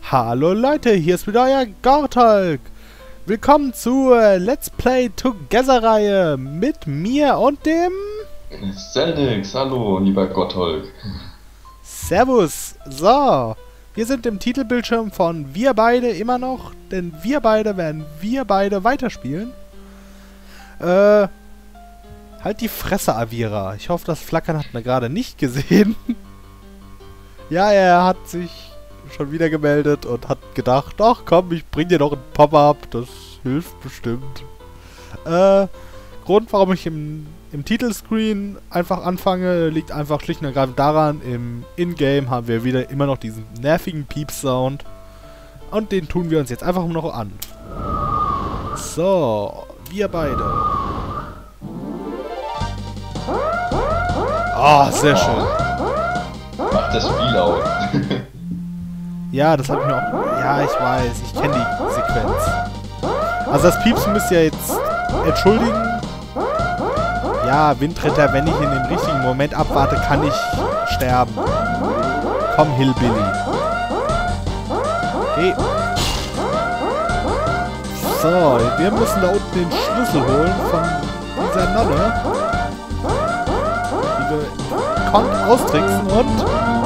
Hallo Leute, hier ist wieder euer Gortolk. Willkommen zur Let's Play Together Reihe mit mir und dem... Zelnix, hallo lieber Gottholk. Servus. So, wir sind im Titelbildschirm von Wir beide immer noch, denn wir beide werden weiterspielen. Halt die Fresse, Avira. Ich hoffe, das Flackern hat man gerade nicht gesehen. Ja, er hat sich schon wieder gemeldet und hat gedacht, ach komm, ich bring dir noch ein Pop-Up, das hilft bestimmt. Grund, warum ich im Titelscreen einfach anfange, liegt einfach schlicht und ergreifend daran, im Ingame haben wir wieder immer noch diesen nervigen Piep-Sound und den tun wir uns jetzt einfach noch an. So, wir beide. Oh, sehr schön. Macht das Spiel aus. Ja, das habe ich mir auch... Ja, ich weiß. Ich kenne die Sequenz. Also das Piepsen müsst ihr jetzt entschuldigen. Ja, Windritter, wenn ich in dem richtigen Moment abwarte, kann ich sterben. Komm, Hillbilly. Hey. So, wir müssen da unten den Schlüssel holen von dieser Nonne. Die wir konnt austricksen und...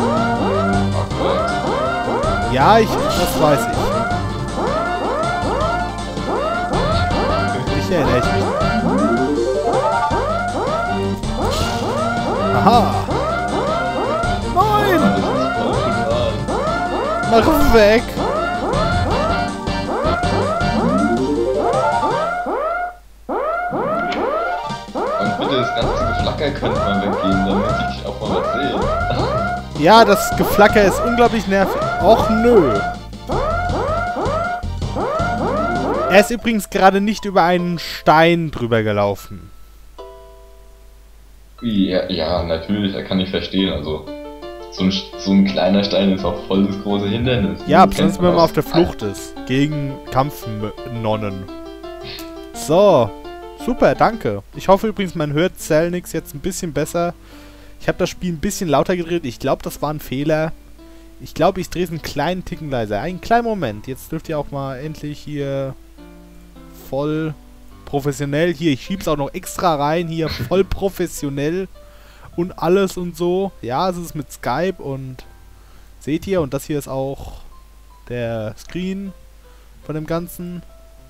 Ja, das weiß ich. Ich erinnere mich. Aha! Nein! Mach weg! Und bitte das ganze Geflacker könnte man weggehen, damit ich auch mal was sehe. Ja, das Geflacker ist unglaublich nervig. Och nö. Er ist übrigens gerade nicht über einen Stein drüber gelaufen. Ja, natürlich, da kann ich verstehen. Also, so ein kleiner Stein ist auch voll das große Hindernis. Ja, besonders wenn man auf der Flucht ist. Gegen Kampfnonnen. So. Super, danke. Ich hoffe übrigens, man hört Zelnix jetzt ein bisschen besser. Ich habe das Spiel ein bisschen lauter gedreht. Ich glaube, das war ein Fehler. Ich glaube, ich drehe es einen kleinen Ticken leiser. Einen kleinen Moment. Jetzt dürft ihr auch mal endlich hier voll professionell. Hier, ich schieb's auch noch extra rein. Hier, voll professionell. Und alles und so. Ja, es ist mit Skype und seht ihr. Und das hier ist auch der Screen von dem Ganzen.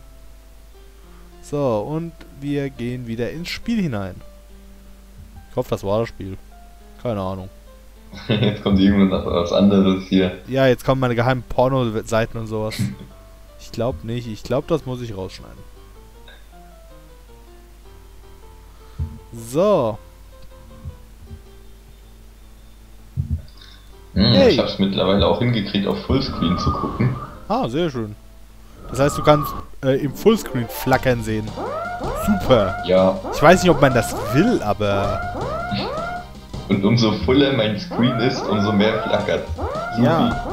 So, und wir gehen wieder ins Spiel hinein. Ich hoffe, das war das Spiel. Keine Ahnung. Jetzt kommt irgendwas was anderes hier. Ja, jetzt kommen meine geheimen Porno-Seiten und sowas. Ich glaube nicht. Ich glaube, das muss ich rausschneiden. So. Hey. Ich hab's mittlerweile auch hingekriegt, auf Fullscreen zu gucken. Ah, sehr schön. Das heißt, du kannst im Fullscreen flackern sehen. Super. Ja. Ich weiß nicht, ob man das will, aber... Und umso voller mein Screen ist, umso mehr flackert. Ja.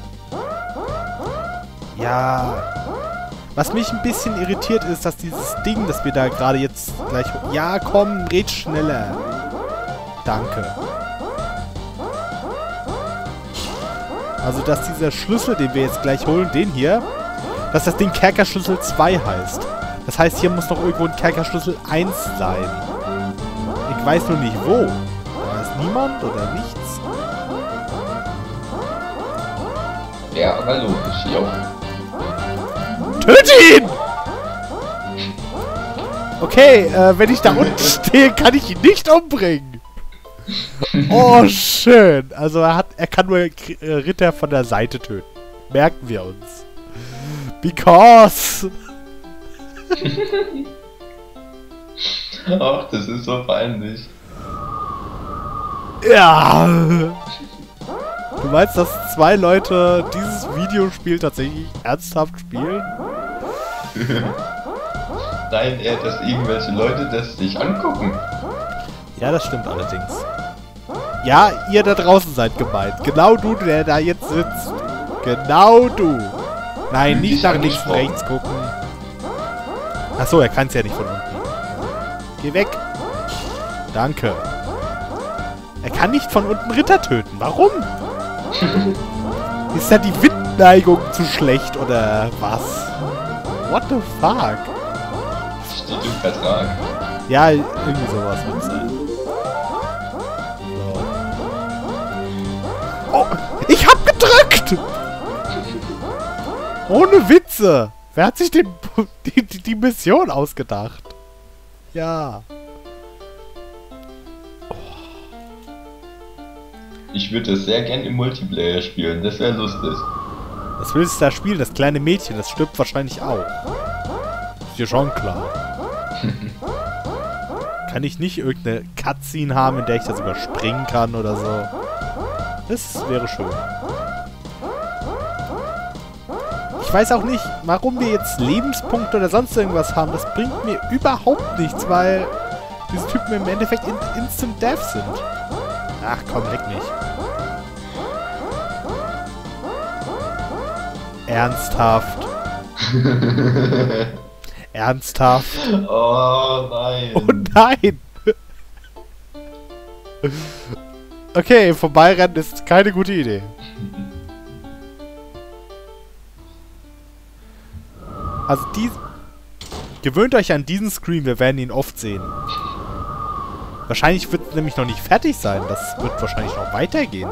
Ja. Was mich ein bisschen irritiert ist, dass dieses Ding, das wir da gerade jetzt gleich... Ja, komm, red schneller. Danke. Also, dass dieser Schlüssel, den wir jetzt gleich holen, den hier, dass das Ding Kerkerschlüssel 2 heißt. Das heißt, hier muss noch irgendwo ein Kerkerschlüssel 1 sein. Ich weiß nur nicht wo. Da ist niemand oder nichts. Ja, aber logisch, ja. Töte ihn! Okay, wenn ich da unten stehe, kann ich ihn nicht umbringen. Oh, schön. Also er kann nur Ritter von der Seite töten. Merken wir uns. Because... Ach, das ist so peinlich. Ja. Du meinst, dass zwei Leute dieses Videospiel tatsächlich ernsthaft spielen? Nein, eher, dass irgendwelche Leute das sich angucken. Ja, das stimmt allerdings. Ja, ihr da draußen seid gemeint. Genau du, der da jetzt sitzt. Genau du. Nein, nicht nach links und rechts gucken. Achso, er kann es ja nicht von unten. Geh weg. Danke. Er kann nicht von unten Ritter töten. Warum? Ist da die Zuneigung zu schlecht oder was? What the fuck? Steht im Vertrag. Ja, irgendwie sowas wird sein. So. Oh, ich hab gedrückt! Ohne Witze! Wer hat sich die Mission ausgedacht? Ja. Ich würde es sehr gern im Multiplayer spielen, das wäre lustig. Was willst du da spielen? Das kleine Mädchen, das stirbt wahrscheinlich auch. Ist dir schon klar. Kann ich nicht irgendeine Cutscene haben, in der ich das überspringen kann oder so? Das wäre schön. Ich weiß auch nicht, warum wir jetzt Lebenspunkte oder sonst irgendwas haben. Das bringt mir überhaupt nichts, weil diese Typen im Endeffekt Instant Death sind. Ach komm, leck mich. Ernsthaft. Ernsthaft. Oh nein. Oh nein. Okay, vorbeirennen ist keine gute Idee. Also gewöhnt euch an diesen Screen, wir werden ihn oft sehen. Wahrscheinlich wird es nämlich noch nicht fertig sein. Das wird wahrscheinlich noch weitergehen.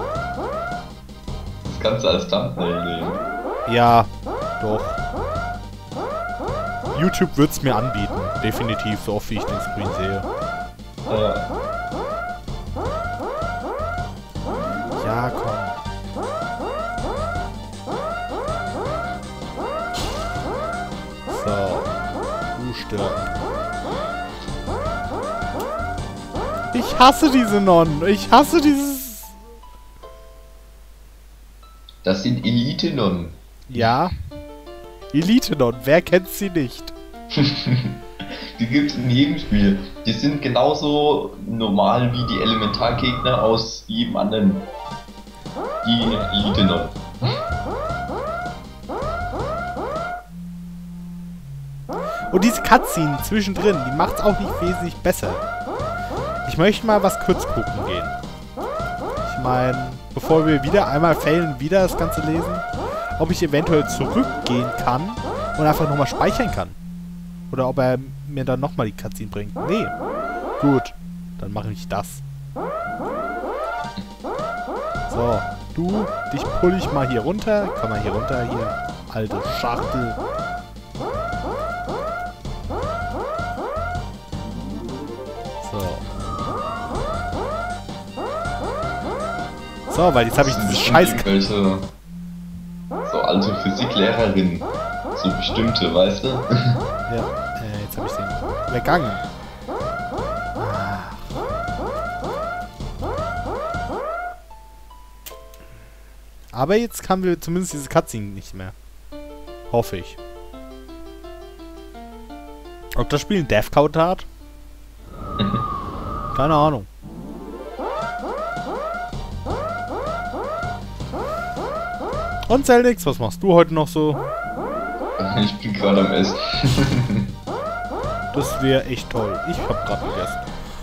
Das kannst du als Thumbnail nehmen. Ja, doch. YouTube wird es mir anbieten. Definitiv, so oft wie ich den Screen sehe. Ja, komm. So. Du stirbst. Ich hasse diese Nonnen. Ich hasse dieses... Das sind Elite-Nonnen. Ja. Elite-Nonnen. Wer kennt sie nicht? Die gibt es in jedem Spiel. Die sind genauso normal wie die Elementargegner aus jedem anderen. Die Elite-Nonnen. Und diese Cutscene zwischendrin, die macht's auch nicht wesentlich besser. Ich möchte mal was kurz gucken gehen. Ich meine, bevor wir wieder einmal failen, wieder das Ganze lesen, ob ich eventuell zurückgehen kann und einfach nochmal speichern kann. Oder ob er mir dann nochmal die Cutscene bringt. Nee. Gut, dann mache ich das. So, dich pull ich mal hier runter. Komm mal hier runter, hier. Alte Schachtel. So, weil jetzt habe ich diese Scheiß... Irgendwelche so alte Physiklehrerin. So bestimmte, weißt du? Ja, jetzt habe ich den vergangen. Aber jetzt haben wir zumindest diese Cutscene nicht mehr. Hoffe ich. Ob das Spiel ein Deathcode hat? Keine Ahnung. Und Zelnix, was machst du heute noch so? Ich bin gerade am Essen. Das wäre echt toll. Ich hab gerade gegessen.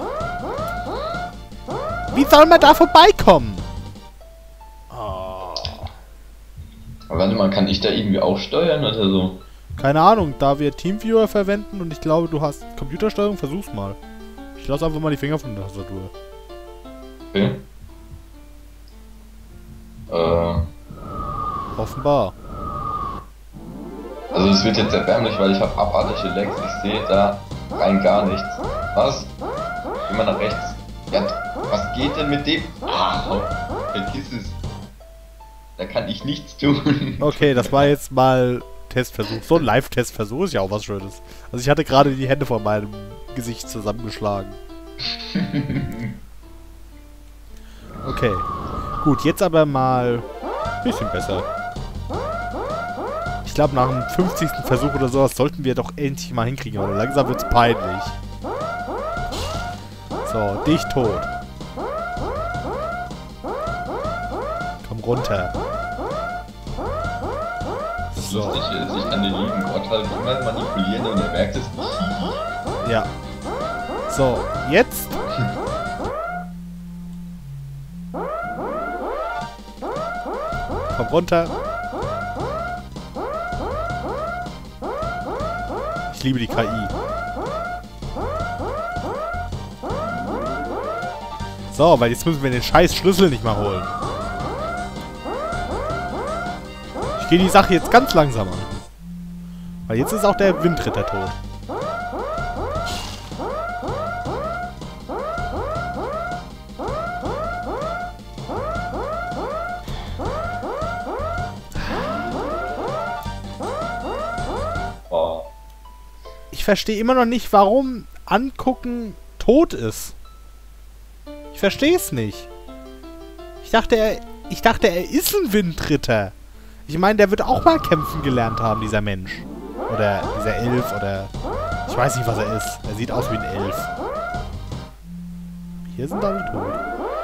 Wie soll man da vorbeikommen? Oh. Warte mal, kann ich da irgendwie auch steuern oder so? Keine Ahnung, da wir Teamviewer verwenden und ich glaube, du hast Computersteuerung, versuch's mal. Ich lasse einfach mal die Finger von der Tastatur. Okay. Offenbar. Also es wird jetzt erbärmlich, weil ich habe abartige Lags. Ich sehe da rein gar nichts. Was? Geh mal nach rechts. Ja, was geht denn mit dem? Ah, vergiss es. Da kann ich nichts tun. Okay, das war jetzt mal Testversuch. So ein Live-Testversuch ist ja auch was Schönes. Also ich hatte gerade die Hände vor meinem Gesicht zusammengeschlagen. Okay. Gut, jetzt aber mal ein bisschen besser. Ich glaube, nach dem 50. Versuch oder sowas sollten wir doch endlich mal hinkriegen, aber langsam wird's peinlich. So, dich tot. Komm runter. So. Lustig ist, ich kann den lieben Gott halt immer manipulieren und er merkt es nicht. Ja. So, jetzt. Komm runter. ich liebe die KI. So, weil jetzt müssen wir den scheiß Schlüssel nicht mehr holen. Ich gehe die Sache jetzt ganz langsam an. Weil jetzt ist auch der Windritter tot. Ich verstehe immer noch nicht, warum Angucken tot ist. Ich verstehe es nicht. Ich dachte, er ist ein Windritter. Ich meine, der wird auch mal kämpfen gelernt haben, dieser Mensch. Oder dieser Elf, oder... Ich weiß nicht, was er ist. Er sieht aus wie ein Elf. Hier sind alle tot.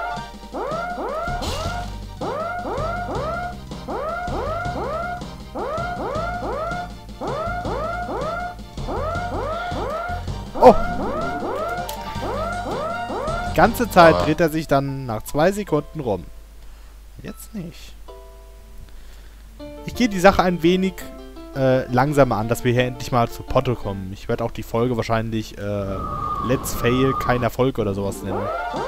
Oh! Die ganze Zeit dreht er sich dann nach 2 Sekunden rum. Jetzt nicht. Ich gehe die Sache ein wenig langsamer an, dass wir hier endlich mal zu Potte kommen. Ich werde auch die Folge wahrscheinlich Let's Fail, kein Erfolg oder sowas nennen.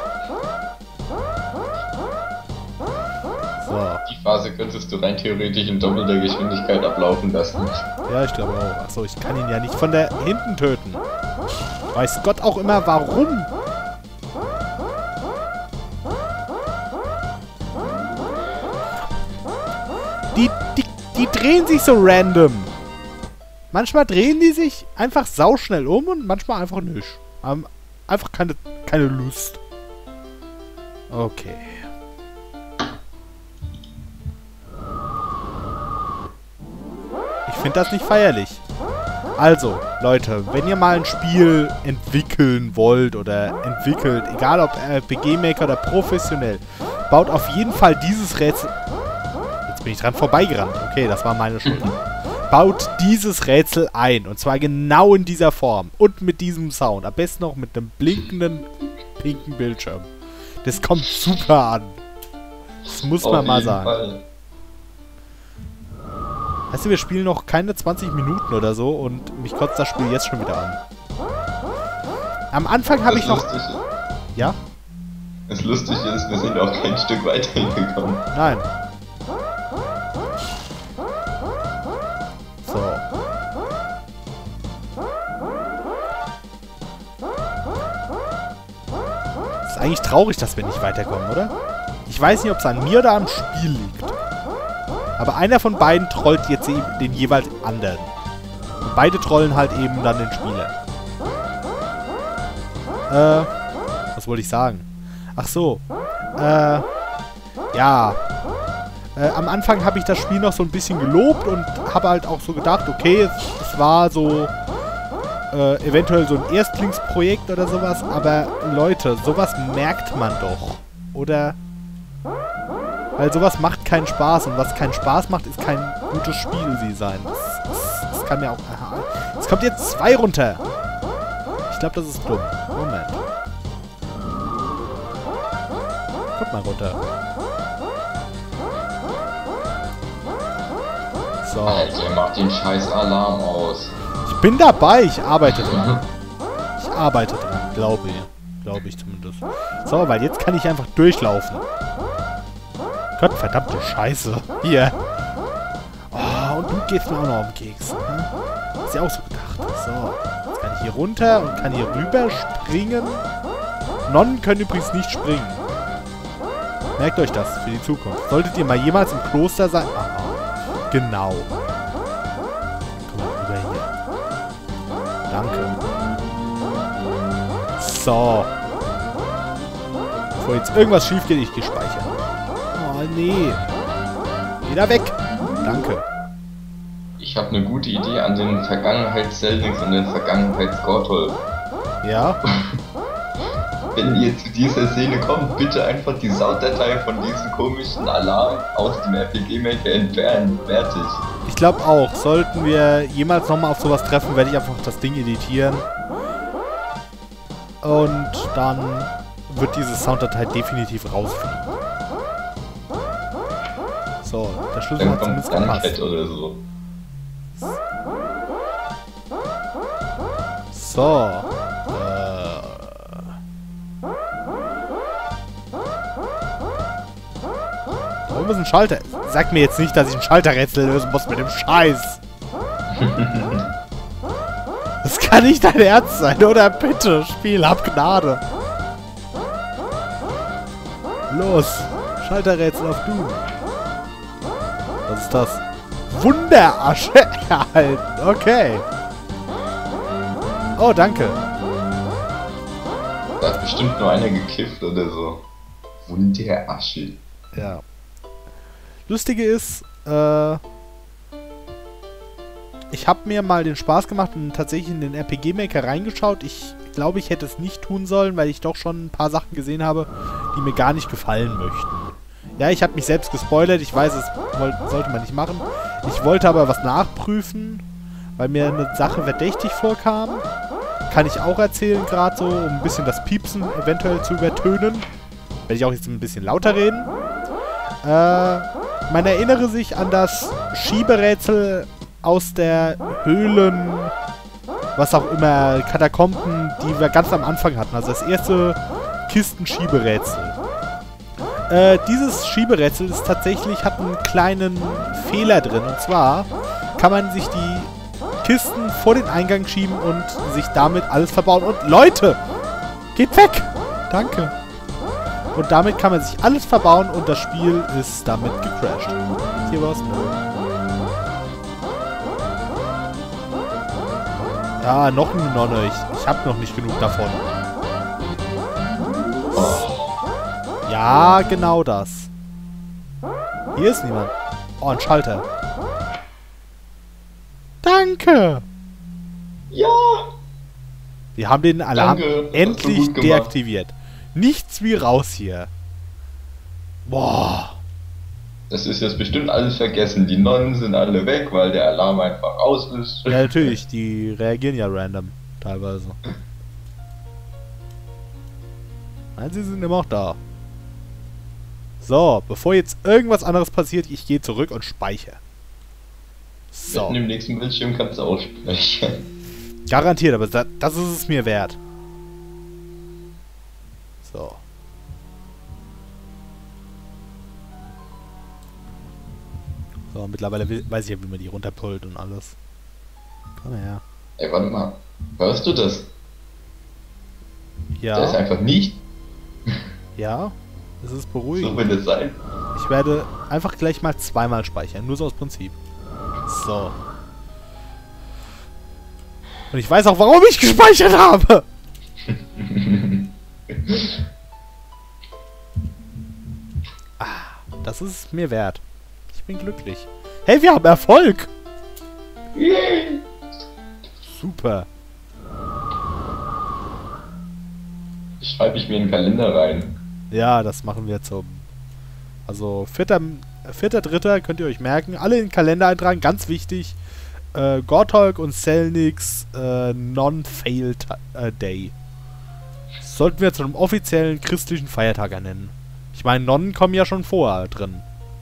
So. Die Phase könntest du rein theoretisch in doppelter Geschwindigkeit ablaufen lassen. Ja, ich glaube auch. Achso, ich kann ihn ja nicht von der hinten töten. Weiß Gott auch immer, warum. Die drehen sich so random. Manchmal drehen die sich einfach sauschnell um und manchmal einfach nicht. Haben einfach keine Lust. Okay. Ich finde das nicht feierlich. Also, Leute, wenn ihr mal ein Spiel entwickeln wollt oder entwickelt, egal ob RPG Maker oder professionell, baut auf jeden Fall dieses Rätsel... Jetzt bin ich dran vorbeigerannt. Okay, das war meine Schuld. Baut dieses Rätsel ein. Und zwar genau in dieser Form. Und mit diesem Sound. Am besten noch mit einem blinkenden, pinken Bildschirm. Das kommt super an. Das muss man mal sagen. Fall. Weißt du, wir spielen noch keine 20 Minuten oder so und mich kotzt das Spiel jetzt schon wieder an. Am Anfang habe ich noch... Ja? Das Lustige ist, wir sind auch kein Stück weiter hingekommen. Nein. So. Ist eigentlich traurig, dass wir nicht weiterkommen, oder? Ich weiß nicht, ob es an mir oder am Spiel liegt. Aber einer von beiden trollt jetzt den jeweils anderen. Und beide trollen halt eben dann den Spieler. Was wollte ich sagen? Ach so. Ja. Am Anfang habe ich das Spiel noch so ein bisschen gelobt und habe halt auch so gedacht, okay, es war so eventuell so ein Erstlingsprojekt oder sowas, aber Leute, sowas merkt man doch. Oder? Weil sowas macht keinen Spaß und was keinen Spaß macht, ist kein gutes Spiel wie sein. Das kann mir auch... Aha. Es kommt jetzt 2 runter. Ich glaube, das ist dumm. Moment. Kommt mal runter. So. Alter, mach den scheiß Alarm aus. Ich bin dabei, ich arbeite dran. Ich arbeite dran, glaube ich. Glaube ich zumindest. So, weil jetzt kann ich einfach durchlaufen. Gott, verdammte Scheiße. Hier. Oh, und du gehst mir auch noch auf den Keks. Hm? Ist ja auch so gedacht. So. Jetzt kann ich hier runter und kann hier rüber springen. Nonnen können übrigens nicht springen. Merkt euch das für die Zukunft. Solltet ihr mal jemals im Kloster sein... Aha. Genau. Komm mal rüber hier. Danke. So. Bevor jetzt irgendwas schief geht, ich gehe speichern. Oh, nee. Wieder weg. Danke. Ich habe eine gute Idee an den Vergangenheits-Selnix und den Vergangenheits-Gortol. Ja? Wenn ihr zu dieser Szene kommt, bitte einfach die Sounddatei von diesem komischen Alarm aus dem RPG Maker entfernen. Fertig. Ich glaube auch. Sollten wir jemals nochmal auf sowas treffen, werde ich einfach das Ding editieren. Und dann wird diese Sounddatei definitiv rausfliegen. So, der Schlüssel dann hat kommt zumindest gepasst. Oder so. So. Da oben ist ein Schalter. Sag mir jetzt nicht, dass ich ein Schalterrätsel lösen muss mit dem Scheiß. Das kann nicht dein Ernst sein, oder? Bitte, Spiel, hab Gnade. Los, Schalterrätsel auf du. Was ist das? Wunderasche erhalten, okay. Oh, danke. Da hat bestimmt nur einer gekifft oder so. Wunderasche. Ja. Lustige ist, ich habe mir mal den Spaß gemacht und tatsächlich in den RPG Maker reingeschaut. Ich glaube, ich hätte es nicht tun sollen, weil ich doch schon ein paar Sachen gesehen habe, die mir gar nicht gefallen möchten. Ja, ich habe mich selbst gespoilert. Ich weiß, es sollte man nicht machen. Ich wollte aber was nachprüfen, weil mir eine Sache verdächtig vorkam. Kann ich auch erzählen, gerade so, um ein bisschen das Piepsen eventuell zu übertönen. Werde ich auch jetzt ein bisschen lauter reden. Man erinnere sich an das Schieberätsel aus der Höhlen, was auch immer, Katakomben, die wir ganz am Anfang hatten. Also das erste Kisten-Schieberätsel. Dieses Schieberätsel ist tatsächlich, hat einen kleinen Fehler drin. Und zwar kann man sich die Kisten vor den Eingang schieben und sich damit alles verbauen. Und Leute, geht weg! Danke. Und damit kann man sich alles verbauen und das Spiel ist damit gecrashed. Hier war's. Ja, noch eine Nonne. Ich hab noch nicht genug davon. Ja, genau das. Hier ist niemand. Oh, ein Schalter. Danke! Ja! Wir haben den Alarm Danke, endlich deaktiviert. Nichts wie raus hier. Boah. Das ist jetzt bestimmt alles vergessen. Die Nonnen sind alle weg, weil der Alarm einfach aus ist. Ja, natürlich. Die reagieren ja random. Teilweise. Nein, sie sind immer noch da. So, bevor jetzt irgendwas anderes passiert, ich gehe zurück und speichere. So. Mitten im nächsten Bildschirm kannst du aussprechen. Garantiert, aber das ist es mir wert. So. So, mittlerweile weiß ich ja, wie man die runterpullt und alles. Komm her. Ey, warte mal. Hörst du das? Ja. Der ist einfach nicht. Ja. Es ist So beruhigend. will es sein. Ich werde einfach gleich mal zweimal speichern. Nur so aus Prinzip. So. Und ich weiß auch, warum ich gespeichert habe. Das ist es mir wert. Ich bin glücklich. Hey, wir haben Erfolg. Yay. Super. Schreibe ich mir in den Kalender rein. Ja, das machen wir zum... Also, 4.3. könnt ihr euch merken. Alle in den Kalender eintragen, ganz wichtig. Gortolk und Selnix Non-Fail Day. Das sollten wir zu einem offiziellen christlichen Feiertag ernennen. Ich meine, Nonnen kommen ja schon vorher drin.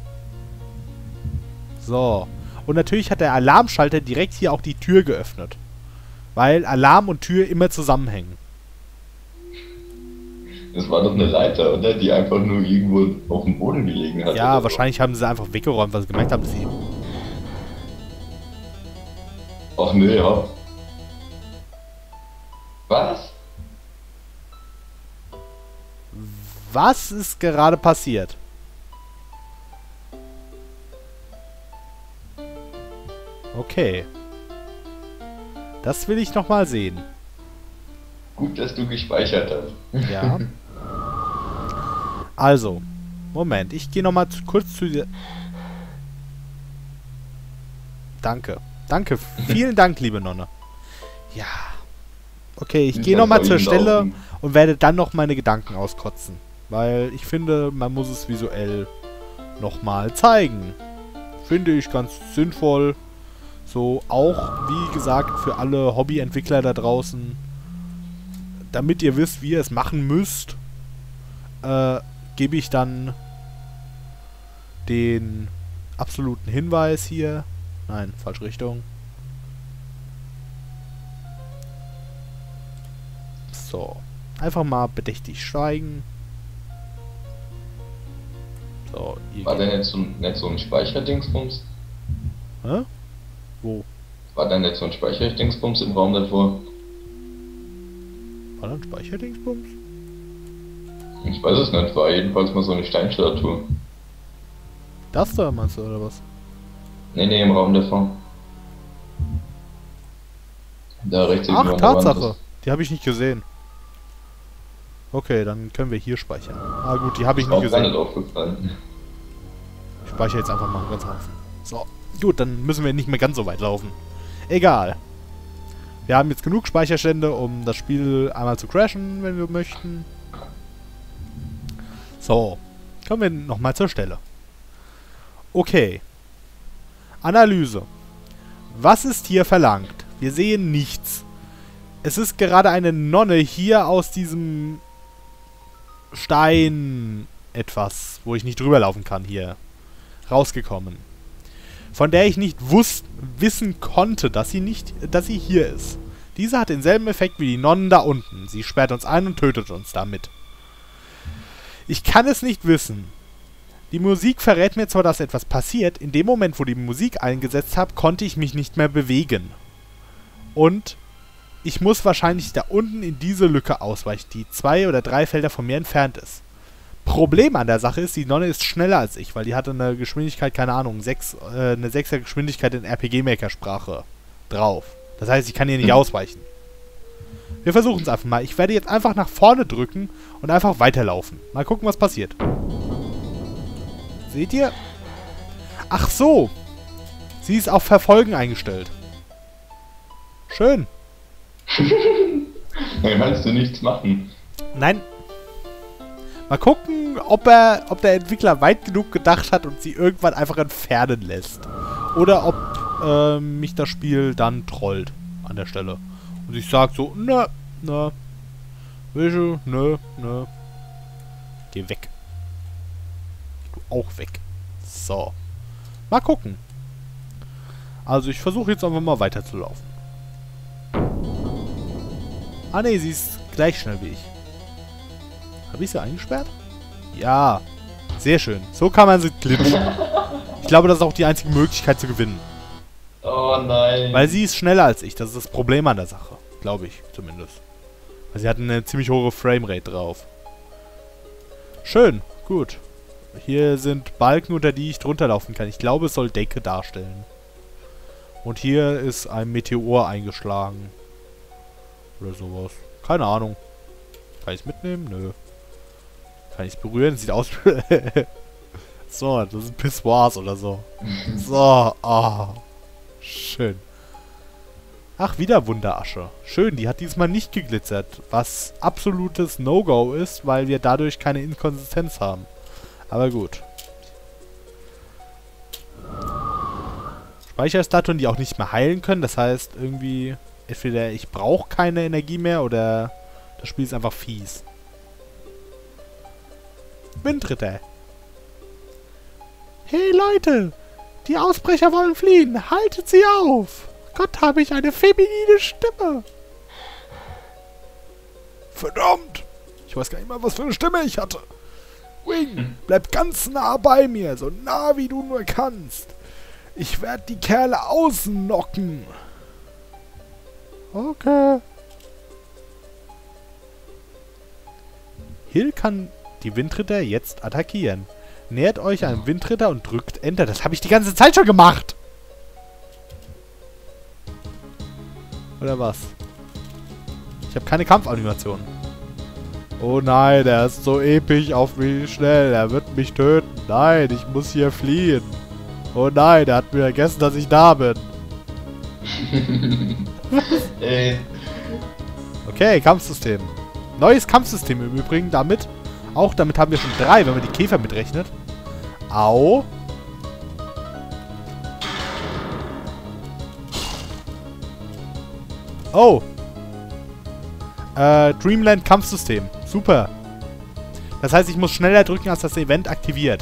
So. Und natürlich hat der Alarmschalter direkt hier auch die Tür geöffnet. Weil Alarm und Tür immer zusammenhängen. Das war doch eine Leiter, oder? Die einfach nur irgendwo auf dem Boden gelegen hat. Ja, wahrscheinlich haben sie einfach weggeräumt, weil sie gemerkt haben, dass sie... Ach nee, ja. Was? Was ist gerade passiert? Okay. Das will ich nochmal sehen. Gut, dass du gespeichert hast. Ja. Also, Moment, ich gehe nochmal kurz zu dir. Danke. Danke. Vielen Dank, liebe Nonne. Ja. Okay, ich gehe nochmal zur Stelle und werde dann noch meine Gedanken auskotzen. Weil ich finde, man muss es visuell nochmal zeigen. Finde ich ganz sinnvoll. So, auch, wie gesagt, für alle Hobbyentwickler da draußen. Damit ihr wisst, wie ihr es machen müsst, gebe ich dann den absoluten Hinweis hier. Nein, falsche Richtung. So. Einfach mal bedächtig schweigen. So, hier War der nicht so ein Speicherdingsbums? Hä? Wo? War da nicht so ein Speicherdingsbums im Raum davor? War da ein Speicherdingsbums? Ich weiß es nicht, war jedenfalls mal so eine Steinstatue. Das da meinst du, oder was? Nee, im Raum davor. Da rechts Ach, irgendwo an der Wand Tatsache. ist. Die habe ich nicht gesehen. Okay, dann können wir hier speichern. Ah gut, die habe ich Ist nicht auch gar gesehen. nicht aufgefallen. Ich speichere jetzt einfach mal einen ganzen Haufen. So, gut, dann müssen wir nicht mehr ganz so weit laufen. Egal. Wir haben jetzt genug Speicherstände, um das Spiel einmal zu crashen, wenn wir möchten. So, kommen wir nochmal zur Stelle. Okay. Analyse. Was ist hier verlangt? Wir sehen nichts. Es ist gerade eine Nonne hier aus diesem Stein etwas, wo ich nicht drüber laufen kann, hier rausgekommen. Von der ich nicht wissen konnte, dass sie hier ist. Diese hat denselben Effekt wie die Nonnen da unten. Sie sperrt uns ein und tötet uns damit. Ich kann es nicht wissen. Die Musik verrät mir zwar, dass etwas passiert. In dem Moment, wo die Musik eingesetzt habe, konnte ich mich nicht mehr bewegen. Und ich muss wahrscheinlich da unten in diese Lücke ausweichen, die 2 oder 3 Felder von mir entfernt ist. Problem an der Sache ist, die Nonne ist schneller als ich, weil die hatte eine Geschwindigkeit, keine Ahnung, eine 6er Geschwindigkeit in RPG-Maker-Sprache drauf. Das heißt, ich kann hier nicht ausweichen. Wir versuchen es einfach mal. Ich werde jetzt einfach nach vorne drücken und einfach weiterlaufen. Mal gucken, was passiert. Seht ihr? Ach so. Sie ist auf Verfolgen eingestellt. Schön. Dann kannst du nichts machen. Nein. Mal gucken, ob der Entwickler weit genug gedacht hat und sie irgendwann einfach entfernen lässt. Oder ob mich das Spiel dann trollt an der Stelle. Und ich sag so, nö. Geh weg. Du auch weg. So. Mal gucken. Also ich versuche jetzt einfach mal weiterzulaufen. Ah ne, sie ist gleich schnell wie ich. Habe ich sie eingesperrt? Ja. Sehr schön. So kann man sie glitschen. Ich glaube, das ist auch die einzige Möglichkeit zu gewinnen. Oh nein. Weil sie ist schneller als ich. Das ist das Problem an der Sache. Glaube ich zumindest. Weil sie hat eine ziemlich hohe Framerate drauf. Schön. Gut. Hier sind Balken, unter die ich drunter laufen kann. Ich glaube, es soll Decke darstellen. Und hier ist ein Meteor eingeschlagen. Oder sowas. Keine Ahnung. Kann ich es mitnehmen? Nö. Kann ich es berühren? Sieht aus wie... So, das sind Pissoirs oder so. So, schön. Ach, wieder Wunderasche. Schön, die hat diesmal nicht geglitzert. Was absolutes No-Go ist, weil wir dadurch keine Inkonsistenz haben. Aber gut. Speicherstatuen, die auch nicht mehr heilen können. Das heißt, irgendwie... Entweder ich brauche keine Energie mehr oder das Spiel ist einfach fies. Windritter. Hey Leute! Die Ausbrecher wollen fliehen! Haltet sie auf! Gott, habe ich eine feminine Stimme! Verdammt! Ich weiß gar nicht mal, was für eine Stimme ich hatte. Wing, bleib ganz nah bei mir, so nah wie du nur kannst. Ich werde die Kerle ausnocken. Okay. Hill kann die Windritter jetzt attackieren. Nähert euch einem Windritter und drückt Enter. Das habe ich die ganze Zeit schon gemacht. Oder was? Ich habe keine Kampfanimation. Oh nein, er ist so episch auf mich schnell. Er wird mich töten. Nein, ich muss hier fliehen. Oh nein, er hat mir vergessen, dass ich da bin. Okay, Kampfsystem. Neues Kampfsystem im Übrigen. Damit haben wir schon 3, wenn man die Käfer mitrechnet. Au. Oh. Dreamland Kampfsystem. Super. Das heißt, ich muss schneller drücken, als das Event aktiviert.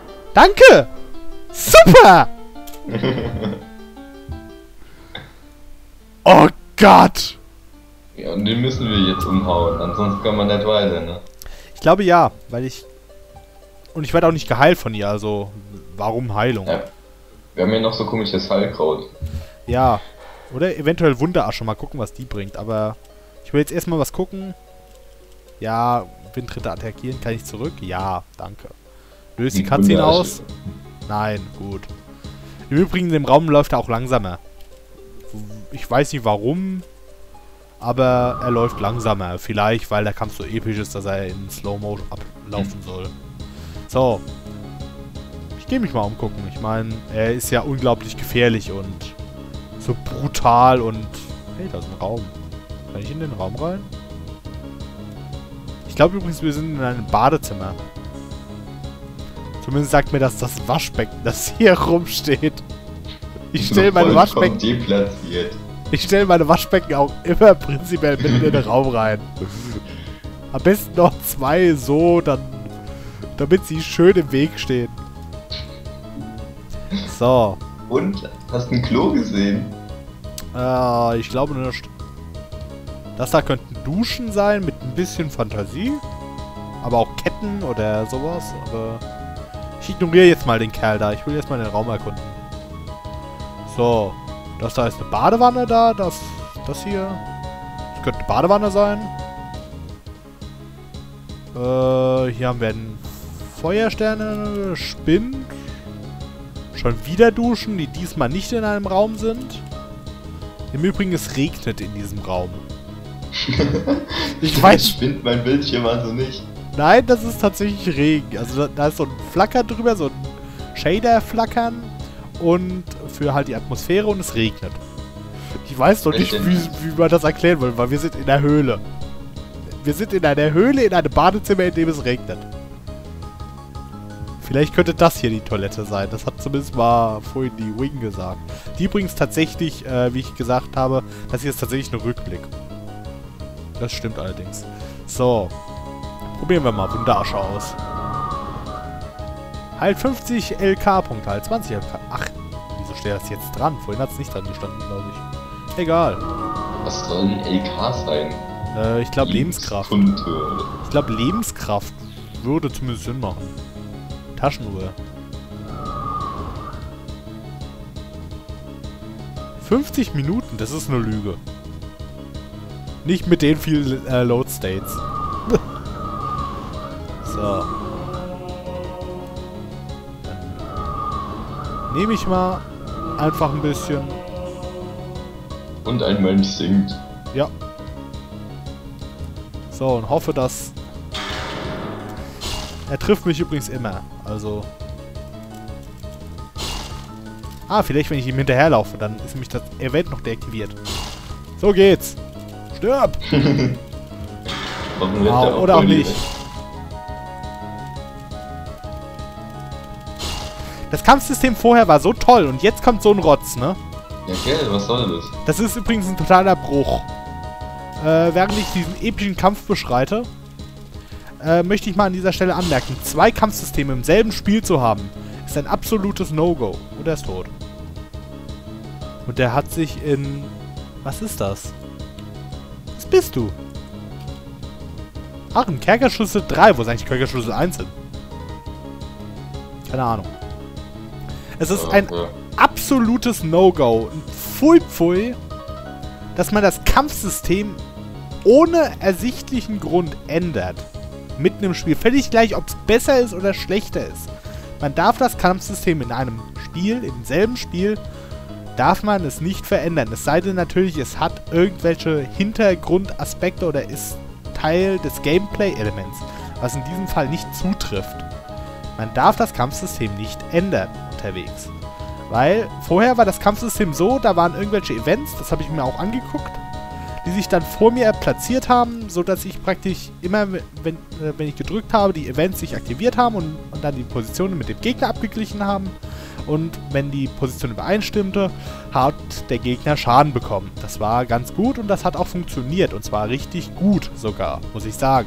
Danke! Super! Oh Gott! Ja, und den müssen wir jetzt umhauen, ansonsten kann man nicht weiter, ne? Ich glaube ja, weil ich... Und ich werde auch nicht geheilt von ihr, also... Warum Heilung? Ja. Wir haben ja noch so komisches Heilkraut. Ja. Oder eventuell Wunderasche, mal gucken, was die bringt, aber... Ich will jetzt erstmal was gucken. Ja, Windritter attackieren, kann ich zurück? Ja, danke. Löst die Cutscene aus? Nein, gut. Im Übrigen, in dem Raum läuft er auch langsamer. Ich weiß nicht warum, aber er läuft langsamer. Vielleicht, weil der Kampf so episch ist, dass er in Slow-Mo ablaufen soll. So. Ich gehe mich mal umgucken. Ich meine, er ist ja unglaublich gefährlich und so brutal und... Hey, da ist ein Raum. Kann ich in den Raum rein? Ich glaube übrigens, wir sind in einem Badezimmer. Zumindest sagt mir das Waschbecken, das hier rumsteht. Ich stelle meine Waschbecken... deplatziert. Ich stelle meine Waschbecken auch immer prinzipiell mitten in den Raum rein. Am besten noch 2 so, damit sie schön im Weg stehen. So. Und? Hast du ein Klo gesehen? Ich glaube nicht. Das da könnten Duschen sein mit ein bisschen Fantasie. Aber auch Ketten oder sowas. Aber ich ignoriere jetzt mal den Kerl da. Ich will jetzt mal den Raum erkunden. So. Das da ist eine Badewanne da. Das hier. Das könnte eine Badewanne sein. Hier haben wir einen Feuersterne. Spind. Schon wieder Duschen, die diesmal nicht in einem Raum sind. Im Übrigen, es regnet in diesem Raum. Ich weiß. Spinnt mein Bildschirm also nicht. Nein, das ist tatsächlich Regen. Also da ist so ein Flacker drüber, so ein Shader-Flackern. Und für halt die Atmosphäre und es regnet. Ich weiß noch nicht, wie man das erklären will, weil wir sind in der Höhle. Wir sind in einer Höhle, in einem Badezimmer, in dem es regnet. Vielleicht könnte das hier die Toilette sein. Das hat zumindest mal vorhin die Wing gesagt. Die übrigens tatsächlich, wie ich gesagt habe, das hier ist tatsächlich ein Rückblick. Das stimmt allerdings. So. Probieren wir mal Wunderasche aus. Halt 50 LK-Punkte, halt 20 LK. Ach, wieso steht das jetzt dran? Vorhin hat es nicht dran gestanden, glaube ich. Egal. Was soll ein LK sein? Ich glaube Lebenskraft. Ich glaube Lebenskraft würde zumindest Sinn machen. Taschenuhr. 50 Minuten, das ist eine Lüge. Nicht mit den vielen Load States. So. Dann nehme ich mal einfach ein bisschen. Und ein Mensch singt. Ja. So, und hoffe, dass... Er trifft mich übrigens immer, also... Ah, vielleicht wenn ich ihm hinterherlaufe, dann ist nämlich das Event noch deaktiviert. So geht's. Stirb! Oder auch nicht. Das Kampfsystem vorher war so toll und jetzt kommt so ein Rotz, ne? Ja, gell, was soll das? Das ist übrigens ein totaler Bruch. Während ich diesen epischen Kampf beschreite, möchte ich mal an dieser Stelle anmerken, 2 Kampfsysteme im selben Spiel zu haben, ist ein absolutes No-Go. Und er ist tot. Und der hat sich in... Was ist das? Was bist du? Ach, ein Kerkerschlüssel 3. Wo ist eigentlich Kerkerschlüssel 1 hin? Keine Ahnung. Es ist ein absolutes No-Go. Ein Pfui-Pfui, dass man das Kampfsystem ohne ersichtlichen Grund ändert. Mitten im Spiel. Völlig gleich, ob es besser ist oder schlechter ist. Man darf das Kampfsystem in einem Spiel, im selben Spiel, darf man es nicht verändern. Es sei denn natürlich, es hat irgendwelche Hintergrundaspekte oder ist Teil des Gameplay-Elements, was in diesem Fall nicht zutrifft. Man darf das Kampfsystem nicht ändern unterwegs. Weil vorher war das Kampfsystem so, da waren irgendwelche Events, das habe ich mir auch angeguckt, die sich dann vor mir platziert haben, sodass ich praktisch immer, wenn ich gedrückt habe, die Events sich aktiviert haben und dann die Positionen mit dem Gegner abgeglichen haben. Und wenn die Position übereinstimmte, hat der Gegner Schaden bekommen. Das war ganz gut und das hat auch funktioniert. Und zwar richtig gut sogar, muss ich sagen.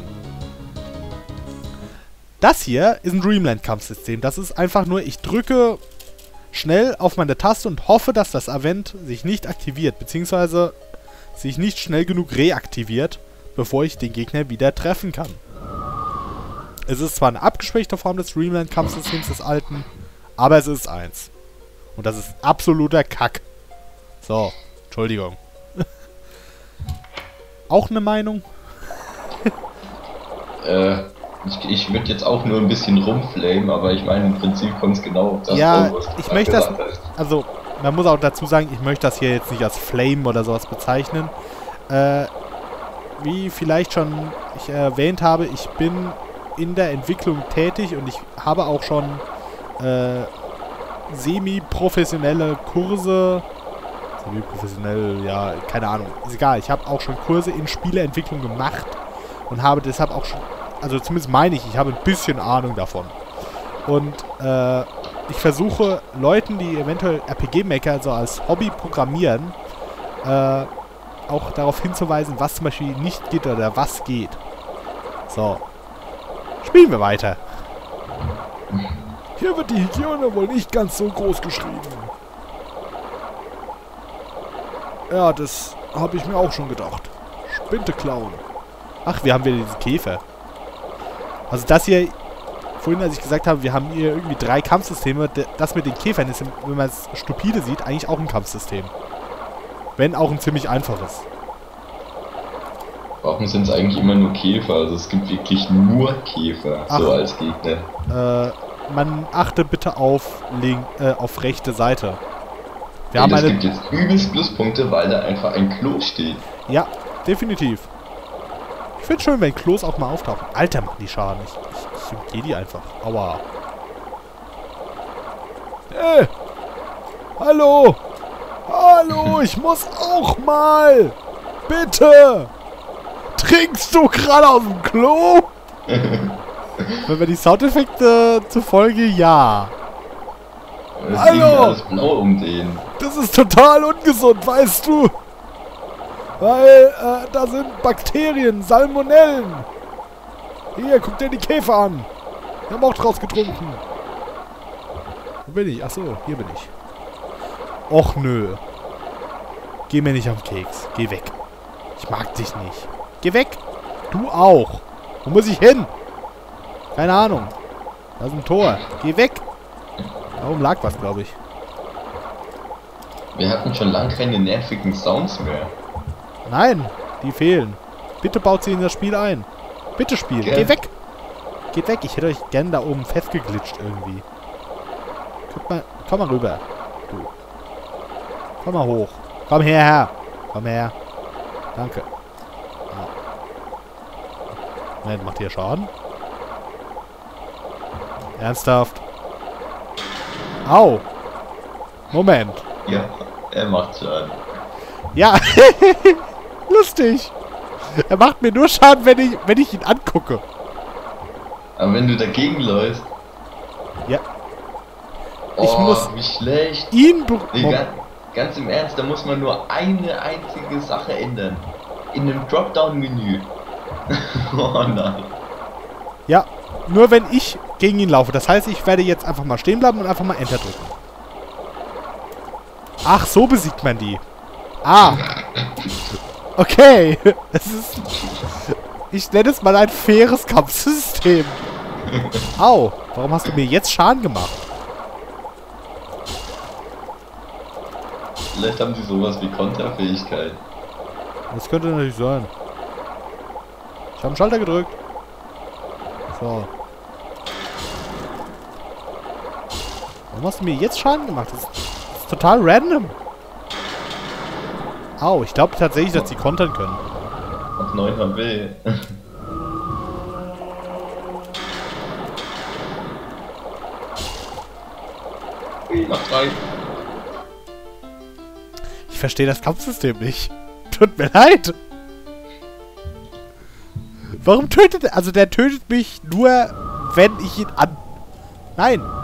Das hier ist ein Dreamland-Kampfsystem. Das ist einfach nur, ich drücke schnell auf meine Taste und hoffe, dass das Event sich nicht aktiviert. Beziehungsweise sich nicht schnell genug reaktiviert, bevor ich den Gegner wieder treffen kann. Es ist zwar eine abgeschwächte Form des Dreamland-Kampfsystems des alten, aber es ist eins. Und das ist absoluter Kack. So, Entschuldigung. Auch eine Meinung? Ich würde jetzt auch nur ein bisschen rumflamen, aber ich meine, im Prinzip kommt es genau auf das ja, an, was du ich möchte das, gesagt hast. also, man muss auch dazu sagen, ich möchte das hier jetzt nicht als Flame oder sowas bezeichnen. Wie vielleicht schon ich erwähnt habe, ich bin in der Entwicklung tätig und ich habe auch schon semi-professionelle Kurse, semi-professionell, ja, keine Ahnung, ist egal, ich habe auch schon Kurse in Spieleentwicklung gemacht und habe deshalb auch schon, also zumindest meine ich habe ein bisschen Ahnung davon. Und ich versuche Leuten, die eventuell RPG-Maker so als Hobby programmieren, auch darauf hinzuweisen, was zum Beispiel nicht geht oder was geht. So. Spielen wir weiter. Hier wird die Hygiene wohl nicht ganz so groß geschrieben. Ja, das habe ich mir auch schon gedacht. Spinte klauen. Ach, wir haben wieder diese Käfer. Also das hier, vorhin als ich gesagt habe, wir haben hier irgendwie 3 Kampfsysteme. Das mit den Käfern ist, wenn man es stupide sieht, eigentlich auch ein Kampfsystem. Wenn auch ein ziemlich einfaches. Warum sind es eigentlich immer nur Käfer? Also es gibt wirklich nur Käfer, so als Gegner. Man achte bitte auf rechte Seite. Wir Ey, haben es gibt jetzt übelst Pluspunkte, weil da einfach ein Klo steht. Ja, definitiv. Ich finde schön, wenn Klos auch mal auftauchen. Alter, machen die Schaden. Ich umgehe die einfach. Aua. Hey! Hallo! Hallo, ich muss auch mal! Bitte! Trinkst du gerade aus dem Klo? Wenn wir die Soundeffekte zufolge, ja. Hallo! Alles blau um den. Das ist total ungesund, weißt du? Weil, da sind Bakterien, Salmonellen. Hier, guck dir die Käfer an. Wir haben auch draus getrunken. Wo bin ich? Achso, hier bin ich. Och nö. Geh mir nicht am Keks. Geh weg. Ich mag dich nicht. Geh weg. Du auch. Wo muss ich hin? Keine Ahnung. Da ist ein Tor. Geh weg. Da oben lag was, glaube ich. Wir hatten schon lange keine nervigen Sounds mehr. Nein, die fehlen. Bitte baut sie in das Spiel ein. Bitte Spiel. Ja. Geh weg. Geht weg. Ich hätte euch gern da oben festgeglitscht irgendwie. Guck mal. Komm mal rüber. Du. Komm mal hoch. Komm her. Komm her. Danke. Ah. Moment, macht ihr Schaden? Ernsthaft? Au. Moment. Ja, er macht Schaden. Ja. Lustig. Er macht mir nur Schaden, wenn ich ihn angucke. Aber wenn du dagegen läufst... Ja. Oh, ich muss wie schlecht. Ihn... Ganz im Ernst, da muss man nur eine einzige Sache ändern. In einem Dropdown-Menü. Oh nein. Ja, nur wenn ich gegen ihn laufe. Das heißt, ich werde jetzt einfach mal stehen bleiben und einfach mal Enter drücken. Ach, so besiegt man die. Ah. Okay. Es ist... Ich nenne es mal ein faires Kampfsystem. Au. Warum hast du mir jetzt Schaden gemacht? Vielleicht haben sie sowas wie Konterfähigkeit. Das könnte natürlich sein. Ich habe einen Schalter gedrückt. So. Warum hast du mir jetzt Schaden gemacht? Das ist total random. Au, ich glaube tatsächlich, dass sie kontern können. Auf 9 HP. Mach 3. Ich verstehe das Kampfsystem nicht. Tut mir leid. Warum tötet er? Also der tötet mich nur, wenn ich ihn an... Nein.